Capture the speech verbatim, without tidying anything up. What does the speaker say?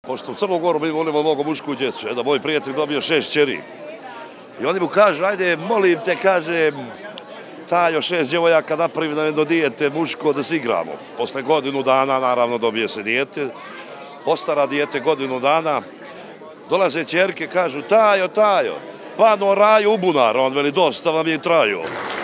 pošto u Crnu Goru mi volimo mnogo mušku djecu, jedan moj prijatelj dobio šest čeri. I oni mu kažu, ajde, molim te, kaže, Tajo, šest djevojaka napravi na jedno dijete muško da se igramo. Posle godinu dana, naravno, dobije se dijete. Ostara dijete godinu dana. Dolaze ćerke, kažu, Tajo, Tajo, pano raju u bunar. On veli, dosta vam je i traju.